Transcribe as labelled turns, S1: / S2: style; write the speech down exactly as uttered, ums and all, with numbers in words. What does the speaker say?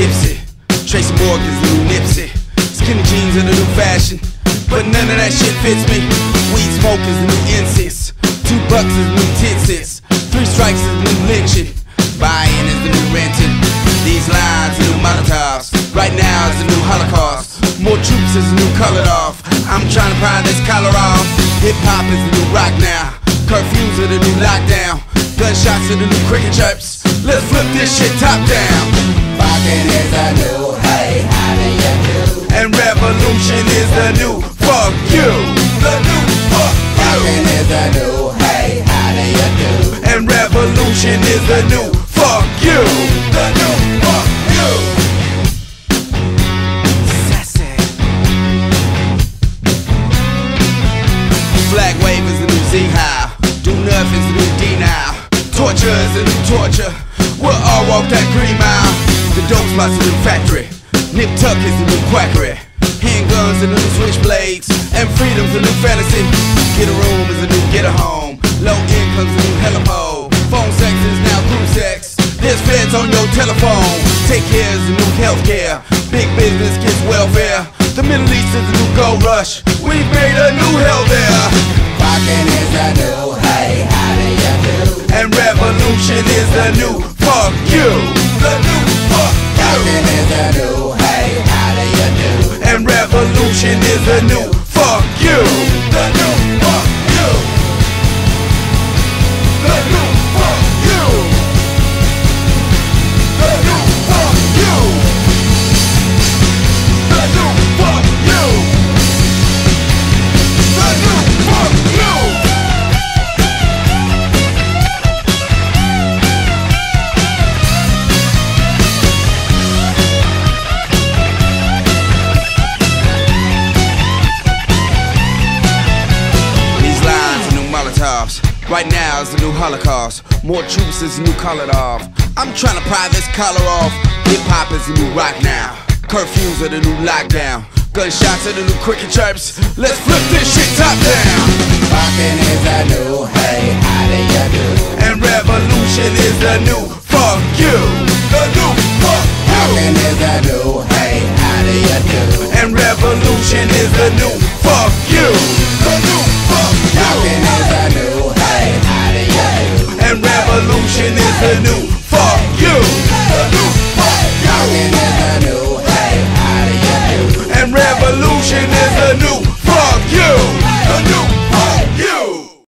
S1: tipsy. Tracy Morgan's the new Nipsey. Skinny jeans are the new fashion, but none of that shit fits me. Weed smoke is the new incense. Two bucks is the new tinses. Three strikes is the new lynching. Buying is the new renting. These lines are new Molotovs. Right now is the new Holocaust. More troops is the new colored off. I'm trying to pry this collar off. Hip hop is the new rock now. Curfews are the new lockdown. Gunshots are the new cricket chirps. Let's flip this shit top down.
S2: Fucking is the new, hey, how do you do?
S1: And revolution is the new fuck you. The new fuck you.
S2: Fucking is the new, hey, how do you do?
S1: And revolution is the new fuck you. The new fuck you. Sassy. Flag wave is the new Z-High. Do nothing's the new D-Now. Torture is the new torture. We'll all walk that green mile. The dope spot's the new factory. Nip tuck is the new quackery. Handguns are the new switchblades. And freedom's the new fantasy. Get a room is the new get a home. Low income's the new helipole. Phone sex is now group sex. There's feds on your telephone. Take care is the new healthcare. Big business gets welfare. The Middle East is the new gold rush. We've made a new hell there.
S2: Fucking is the new, hey, how do you do?
S1: And revolution is the new fuck you. The new fuck you.
S2: Fucking is the new, hey, how do you do?
S1: And revolution is the new fuck you. The new fuck you. The new fuck you. The new fuck you. The new fuck you. The new fuck you. Right now is the new Holocaust. More troops is the new colored off. I'm trying to pry this collar off. Hip hop is the new rock now. Curfews are the new lockdown. Gunshots are the new cricket chirps. Let's flip this shit top down.
S2: Fucking is the new, hey, how do you do?
S1: And revolution is the new fuck you. The new fuck you.
S2: Fucking is the new, hey, how do you do?
S1: And revolution is the new fuck you. The new fuck you.
S2: Fucking is the new, hey, how do you do?
S1: And revolution is the new